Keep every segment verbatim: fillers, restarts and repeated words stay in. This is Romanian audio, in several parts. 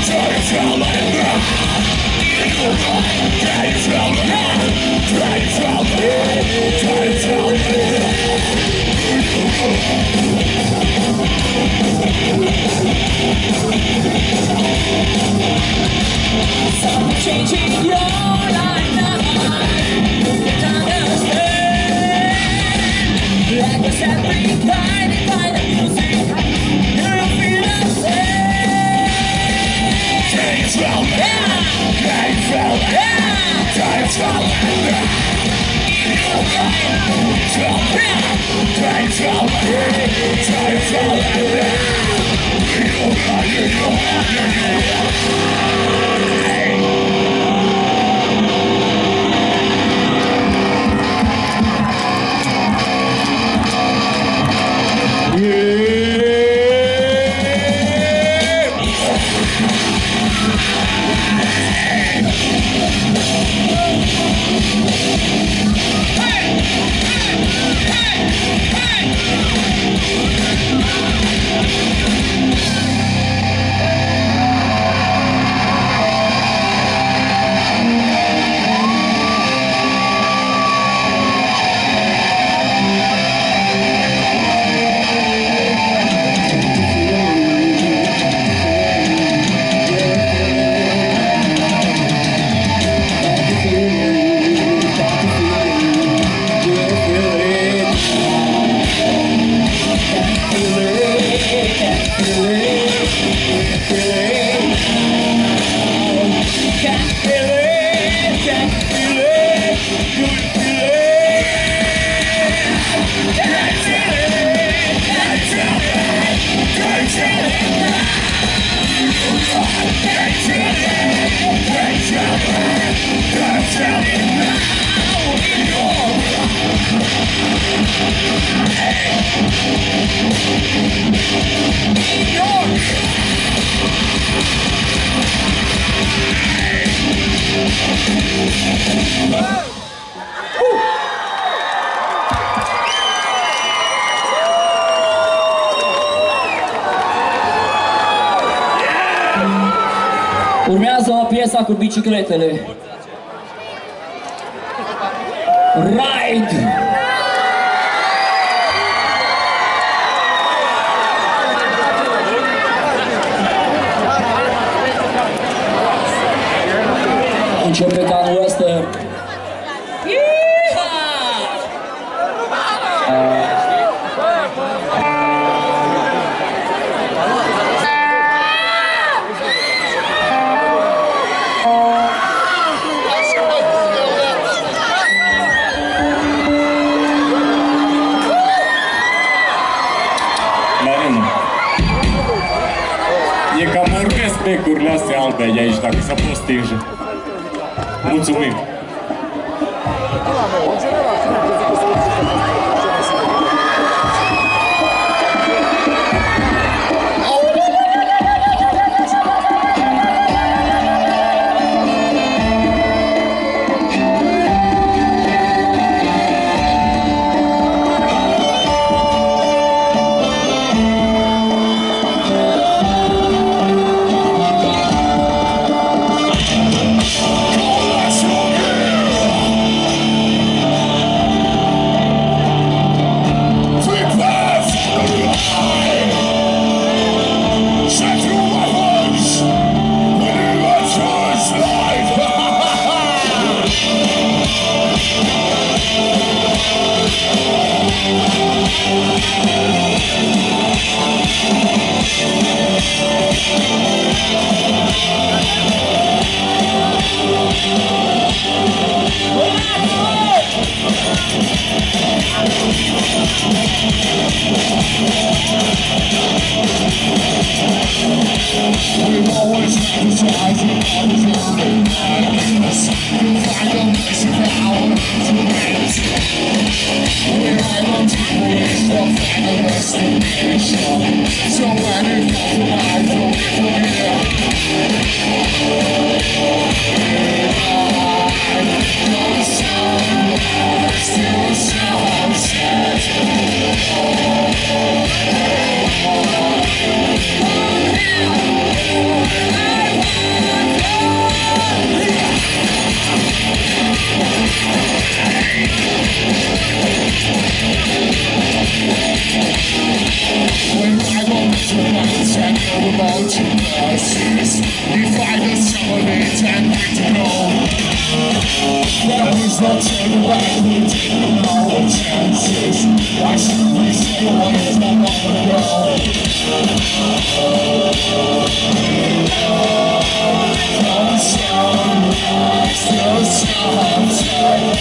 Changing your life now, you can understand. Like a separate guided by the music, you feel the same. Change from yeah, change from yeah, change from yeah, change from Urmează piesa cu bicicletele. Ride! Începe canul ăsta. E cam urmesc becurile astea albe de aici, dacă se pot stinge. Mulțumim! I Please don't take back we didn't know our chances. Why should we say what is not gonna go? Don't sound like still sounds like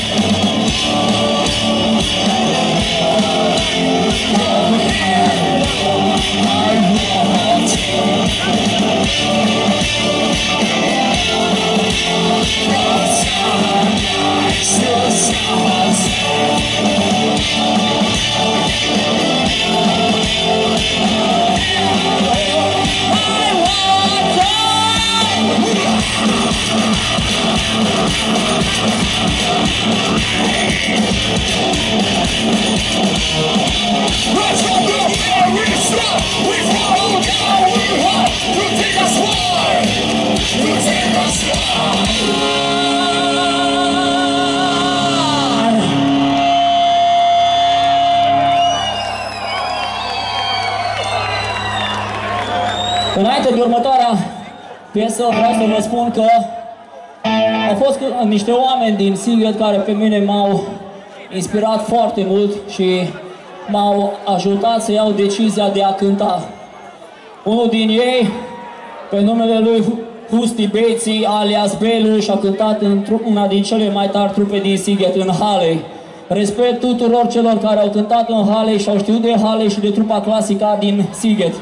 Înainte de următoarea piesă vreau să vă spun că au fost niște oameni din Sighet care pe mine m-au inspirat foarte mult și m-au ajutat să iau decizia de a cânta. Unul din ei, pe numele lui Husti Beții, alias Belu, și-a cântat în una din cele mai tari trupe din Sighet, în Haley. Respect tuturor celor care au cântat în Haley și au știut de Haley și de trupa clasică din Sighet.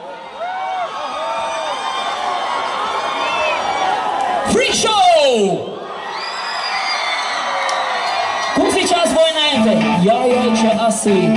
Free show! Cum ziceați voi înainte? Ia e ce asi.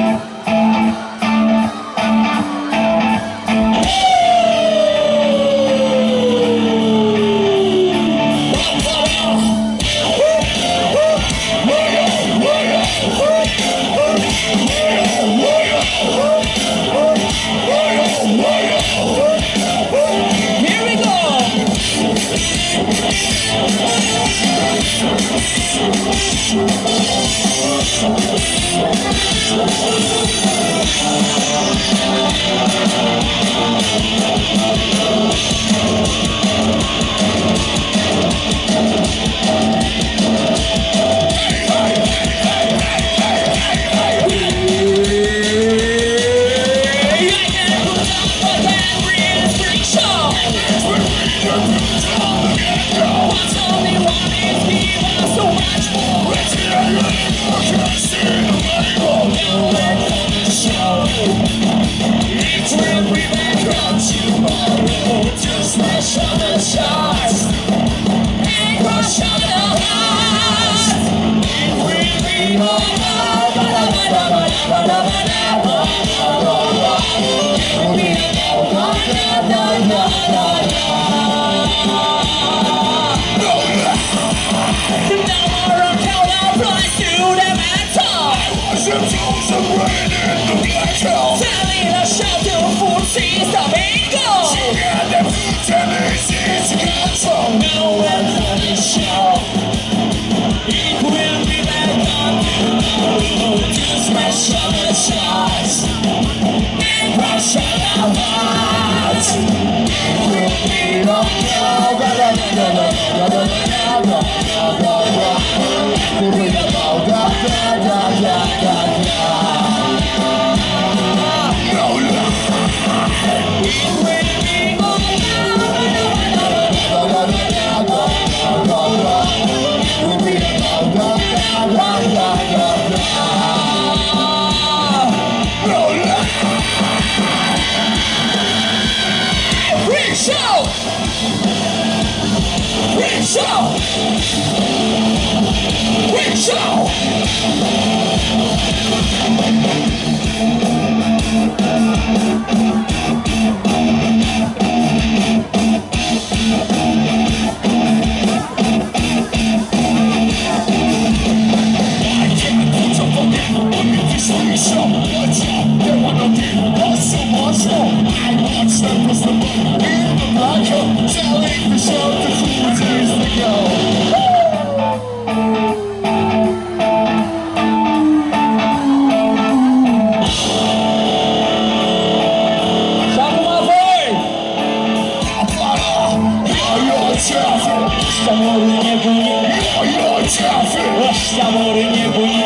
Ăștia mor în nebunii.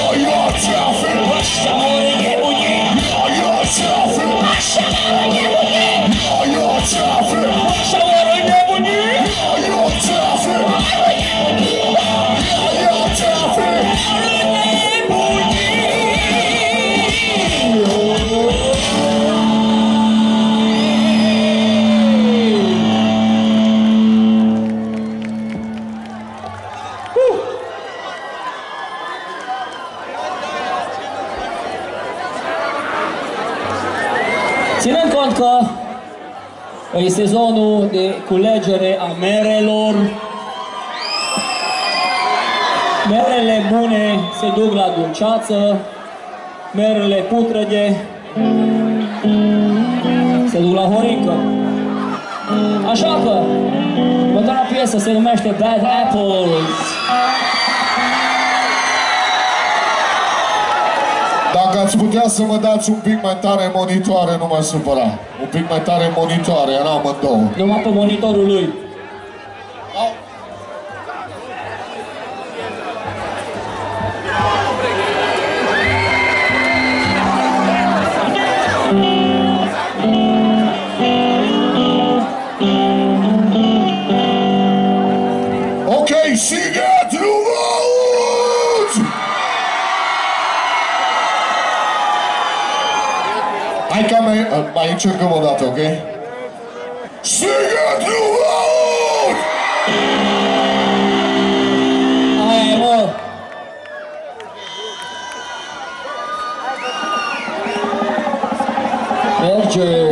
Ăștia mor în nebunii. Ăștia mor în nebunii. Ăștia mor în nebunii. Ținând cont că e sezonul de culegere a merelor, merele bune se duc la dulceață, merele putrede se duc la horincă. Așa că următoarea piesă se numește Bad Apples. Dacă ați putea să mă dați un pic mai tare monitoare, nu mă supăra. Un pic mai tare monitoare, era amândouă. Numai pe monitorul lui. Da. Ok, sigat lumea! Hai ca mai, mai încercăm o dată, ok? Sigat lumea! Aia e, mă! Merge!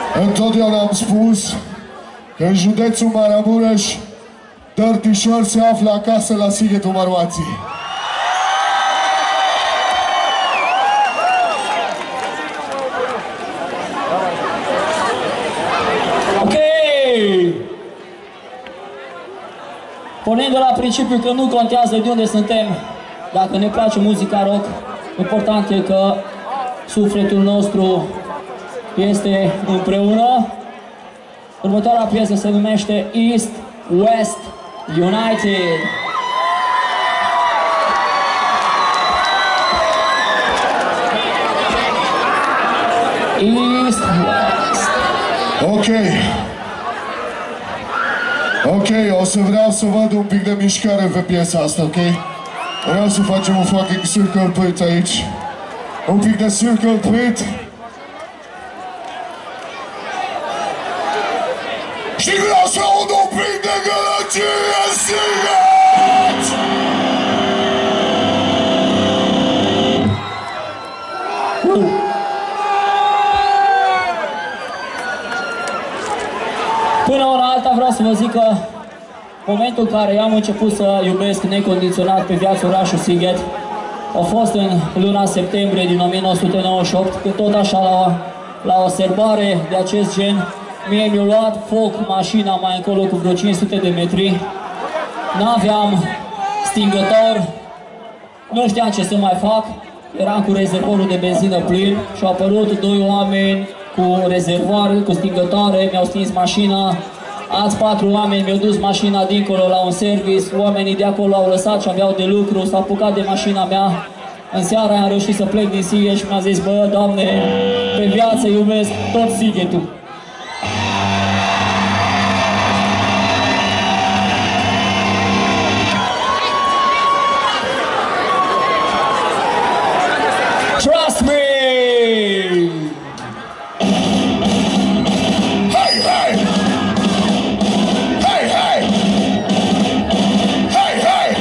Întotdeauna am spus că în județul Maramureș Dirty Short se află acasă la Sighetul Maroații. Ok! Pornind de la principiul că nu contează de unde suntem, dacă ne place muzica rock, important e că sufletul nostru este împreună. Următoarea piesă se numește East West United. East West. Ok. Ok, o să vreau să văd un pic de mișcare pe piesa asta, ok? Vreau să facem un fucking circle pit aici. Un pic de circle pit. Și vreau să aud un pic de gălăgie, Sighet! Până una alta vreau să vă zic că momentul în care am început să iubesc necondiționat pe viața orașul Sighet a fost în luna septembrie din o mie nouă sute nouăzeci și opt, când tot așa la, la o serbare de acest gen mie mi-a luat foc mașina mai încolo cu vreo cinci sute de metri. N-aveam stingător, nu știam ce să mai fac, eram cu rezervorul de benzină plin și au apărut doi oameni cu rezervoare, cu stingătoare, mi-au stins mașina. Alți patru oameni mi-au dus mașina dincolo la un service, oamenii de acolo au lăsat și aveau de lucru, s-au apucat de mașina mea. În seara am reușit să plec din Sighet și mi-a zis, bă, Doamne, pe viață iubesc tot Sighetul. Trust me! Hey, hey! Hey, hey! Hey, hey!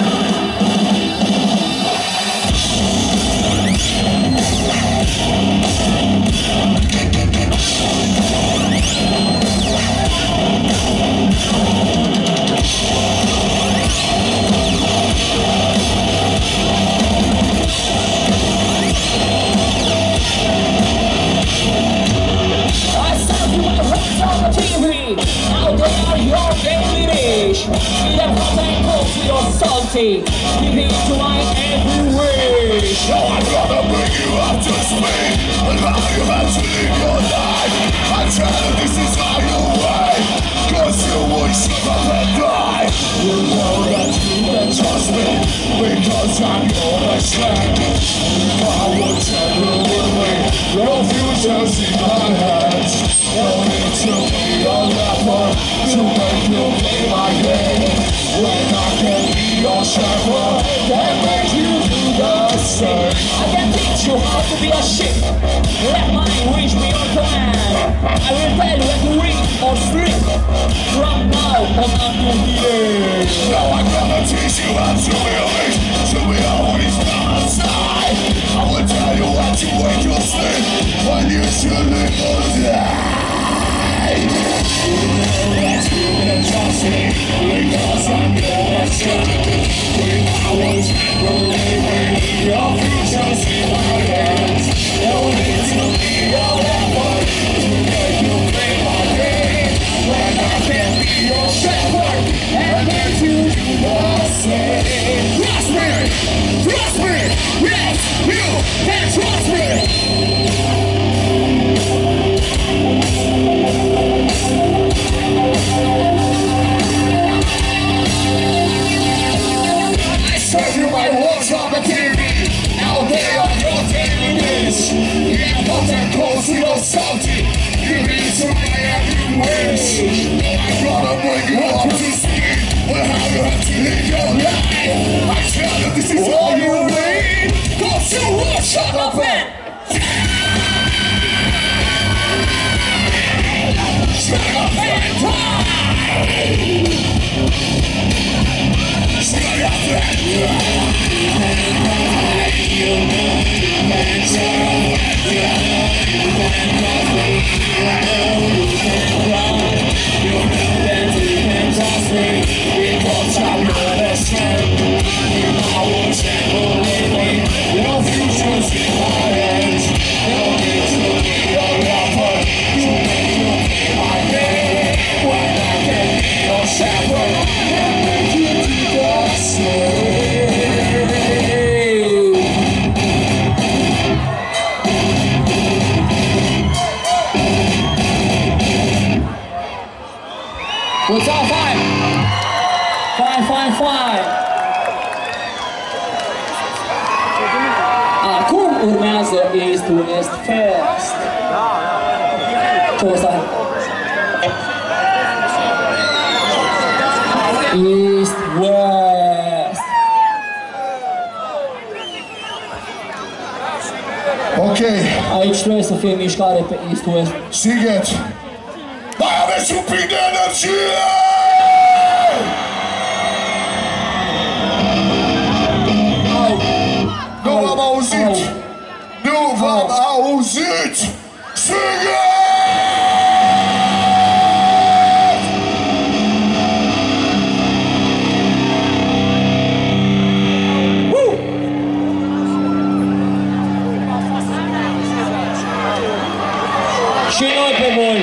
Salty, give it to my every wish. So I'm gonna bring you up to speed on how you have to live your life. I tell you this is how you wait, cause you will shut up and die. You know that you can trust me, because I'm your best friend. I will tell you with me, your future's in my hands. No need to be a rapper to make you play my game. When I can be your shepherd and make you do the same. I can teach you how to be a ship. Let my wish be your command. I will tell you when to read or sleep. From now on until the end. Now I'm gonna teach you how to be a bitch, to be always outside. I will tell you how to wake your sleep when you should live or die. You know that you can trust me, because I'm your best friend. When I was believing your future's in my hands. No need to be your effort to make you play my game. When I can be your shepherd and make you do the same. Trust me, trust me, yes, you can trust me. I serve you my words on the T V. Out there on your daily dish. Yeah, hot and cold, sweet or salty. Give it to my every wish. I'm gonna bring you up to speed on how you have to live your life. I tell you this is all you need. Don't you will shut up and shut up and die. Shut up and die. What's up, fine? Fine, fine, fine. Acum urmează East West Fest. Ce-o ăsta? East West. Ok. Aici trebuie să fie mișcare pe East West. Siget. Mai aveți un pic de energie! Nu v-am auzit! Nu v-am auzit! Siget! Și noi pe voi!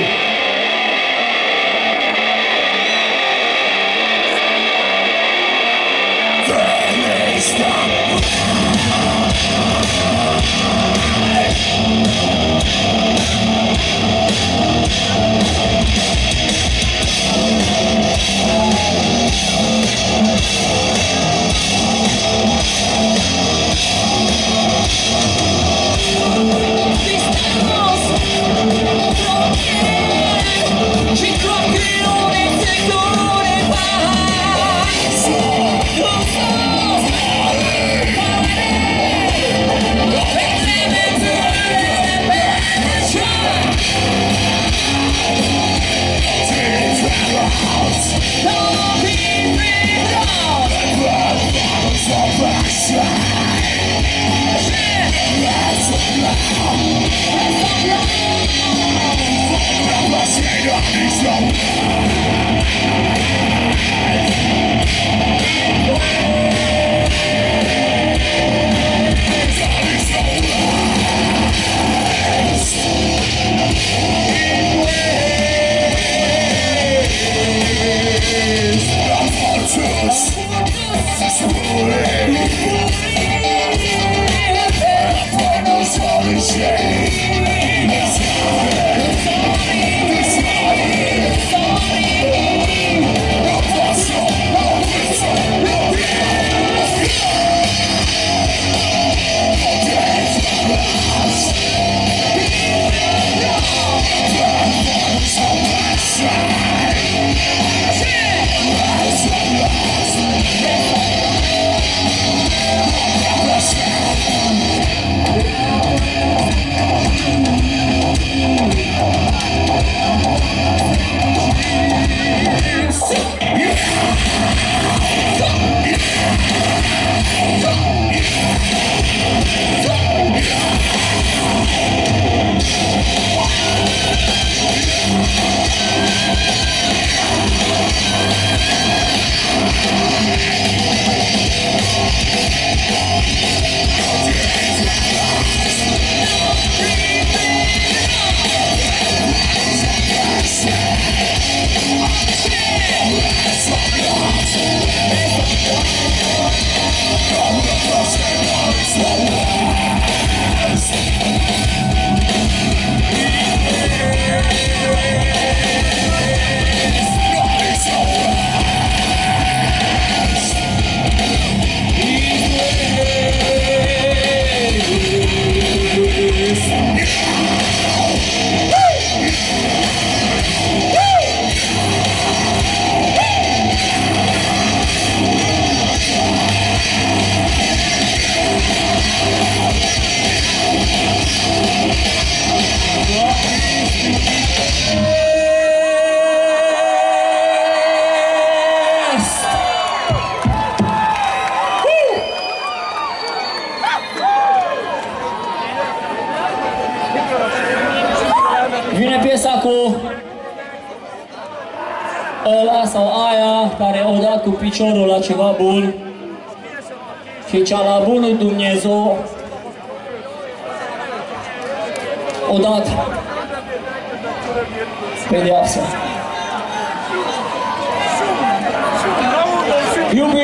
Vine piesa cu ăla sau aia care o dat cu piciorul la ceva bun și cea la bunul Dumnezeu o dat pedeapsa. Iubi!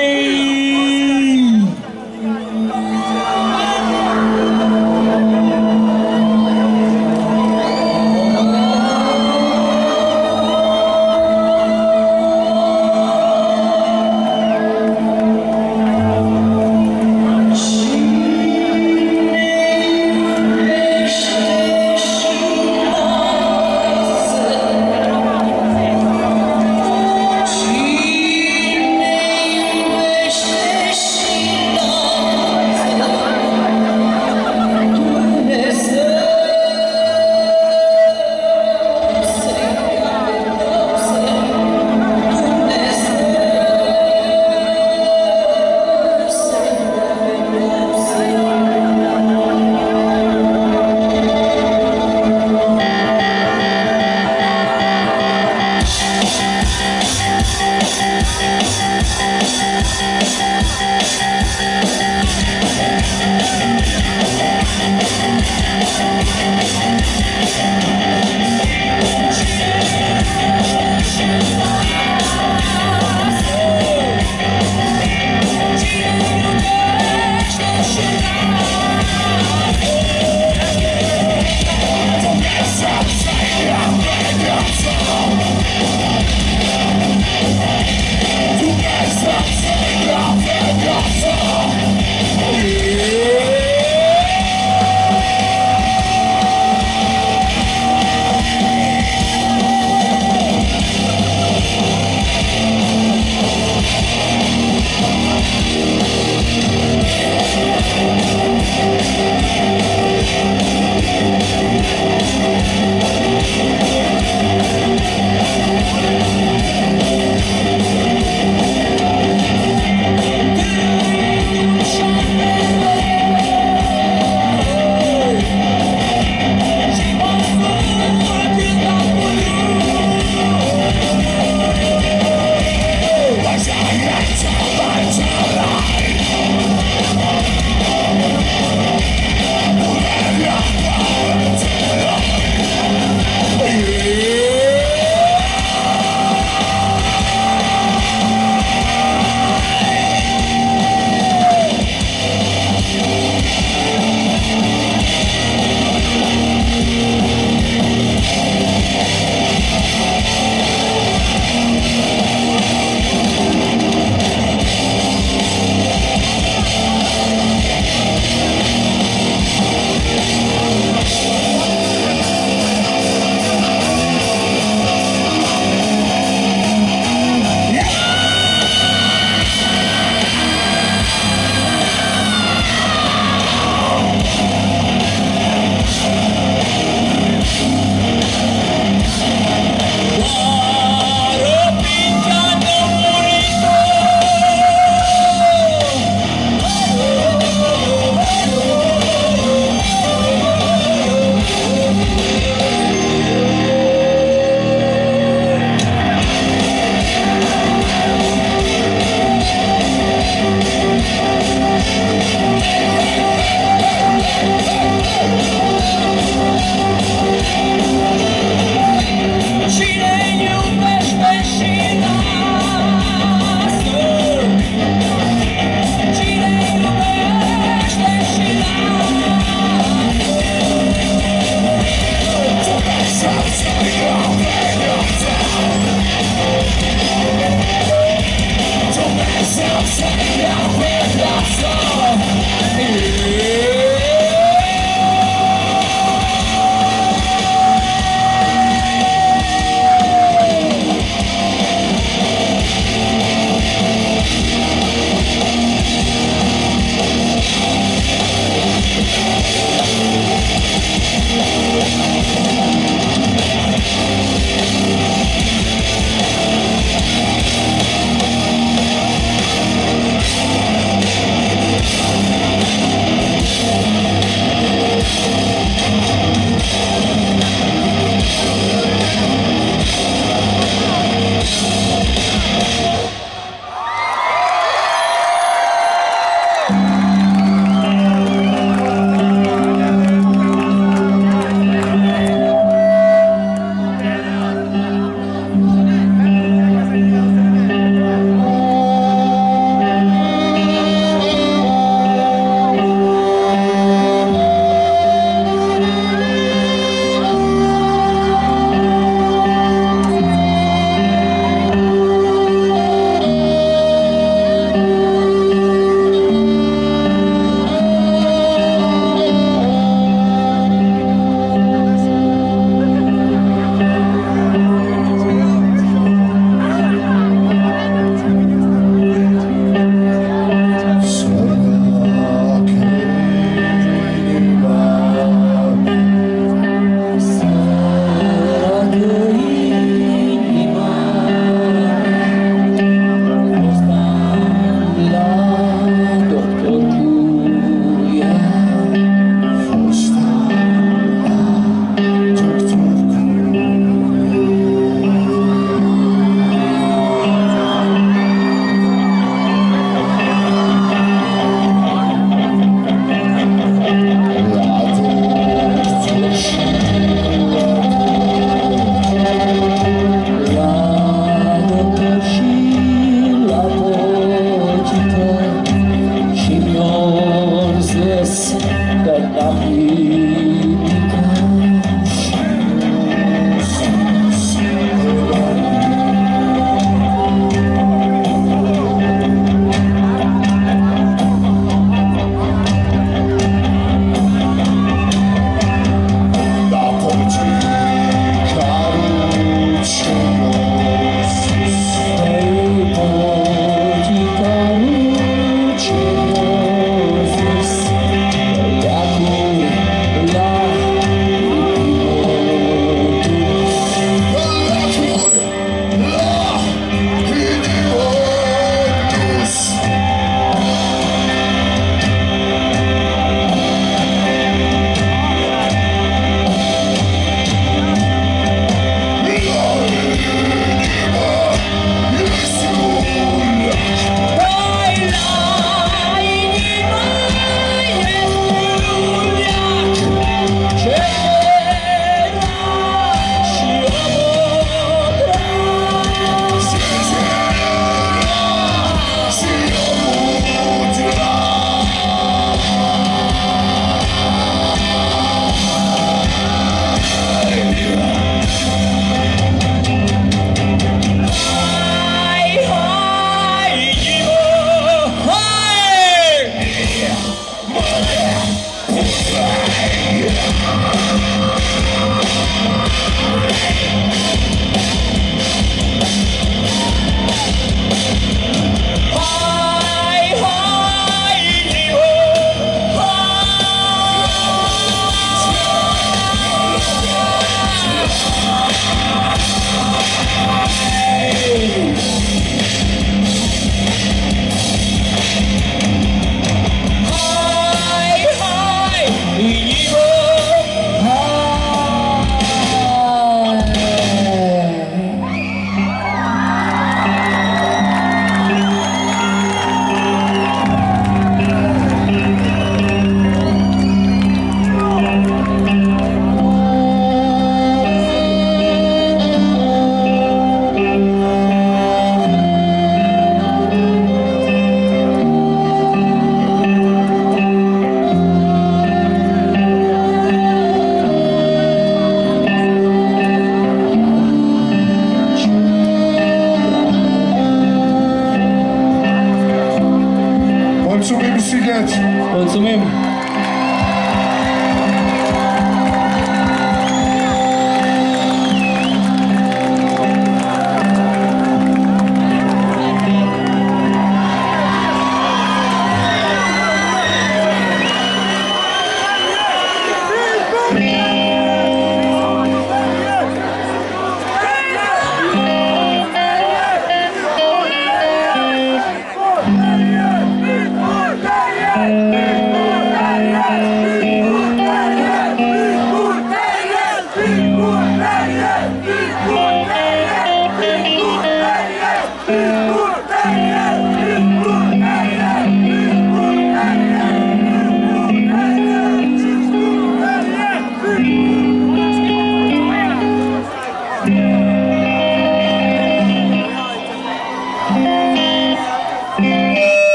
băieți! Mulțumim!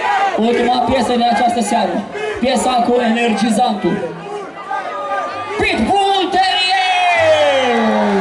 Ultima piesă din această seară. Piesa cu energizantul. Pitbull Terrier!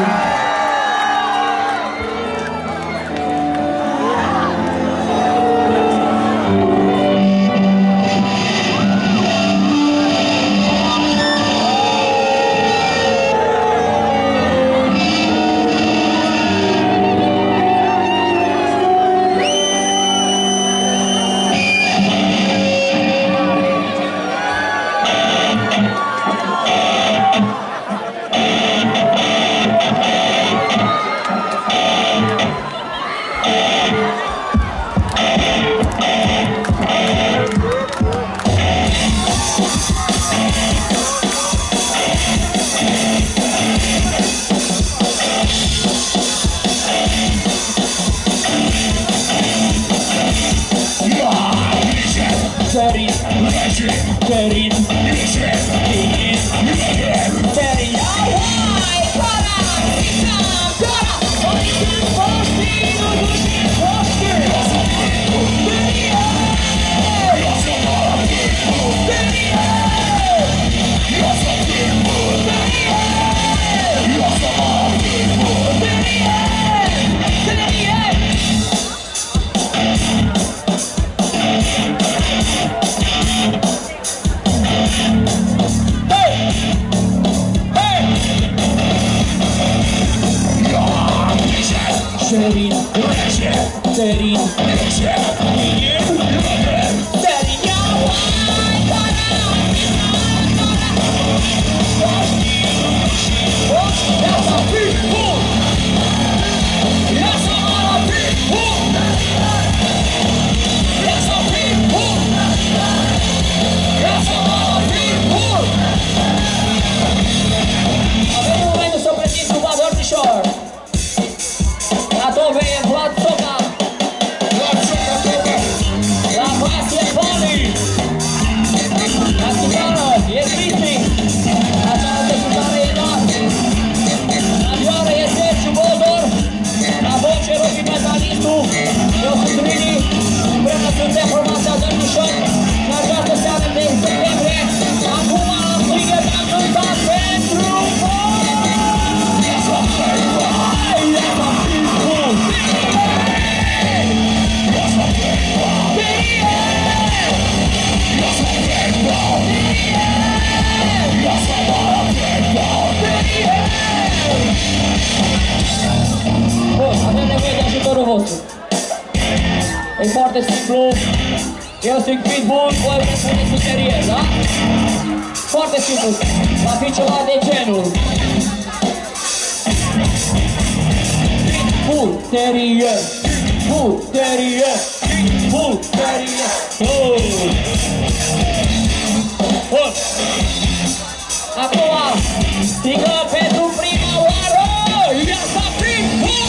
E foarte simplu, eu zic Pitbull, voi vă spuneți un Terrier, da? Foarte simplu, va fi ceva de genul Pitbull Terrier, Pitbull Terrier, Pitbull Terrier. Oh. Bun. Acum, strigă pentru prima oară, ia să Pitbull!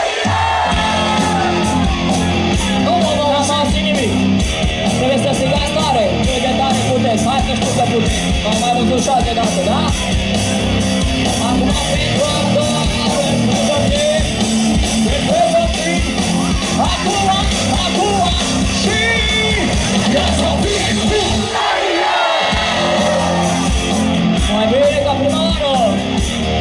Trebuie să strigați tare, cât de tare puteți, hai să știu că puteți, v-am mai văzut și alte date, da? Acum pentru a doua oară, reprezentativ, reprezentativ, acum, acum și... Ia să Pitbull! Mai bine ca prima oară!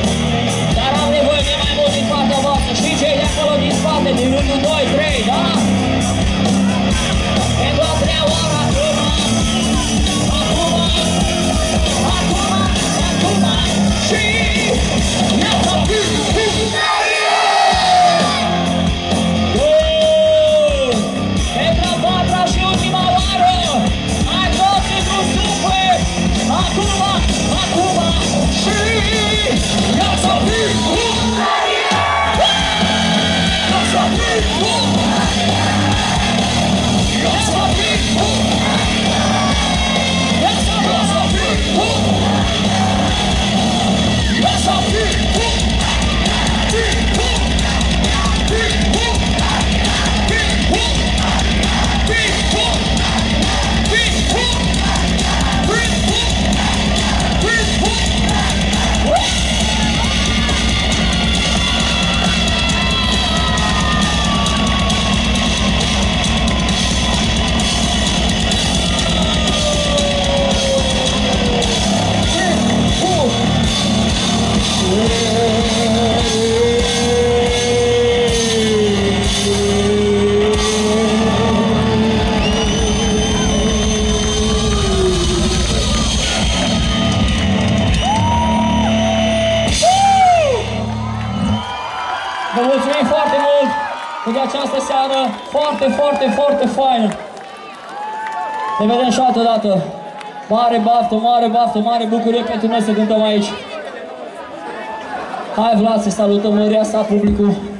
această seară. Foarte, foarte, foarte faină. Ne vedem și altă dată. Mare baftă, mare baftă, mare bucurie pentru noi să cântăm aici. Hai Vlad, să salutăm măria sa publicul.